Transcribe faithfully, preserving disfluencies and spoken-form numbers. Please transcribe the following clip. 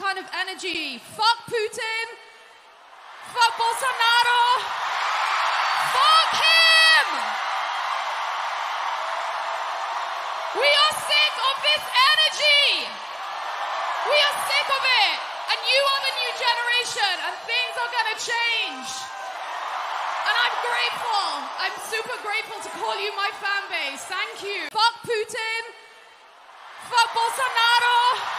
kind of energy. Fuck Putin. Fuck Bolsonaro. Fuck him. We are sick of this energy. We are sick of it. And you are the new generation, and things are going to change. And I'm grateful. I'm super grateful to call you my fan base. Thank you. Fuck Putin. Fuck Bolsonaro.